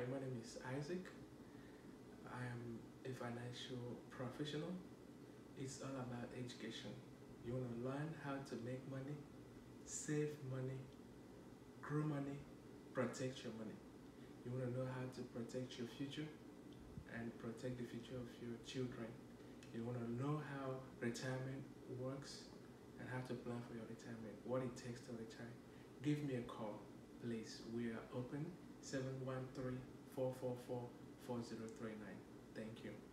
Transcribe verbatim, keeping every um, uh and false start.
Hi, my name is Isaac. I am a financial professional. It's all about education. You want to learn how to make money, save money, grow money, protect your money. You want to know how to protect your future and protect the future of your children. You want to know how retirement works and how to plan for your retirement, what it takes to retire. Give me a call, please. We are open seven one three, four four four, four zero three nine. Thank you.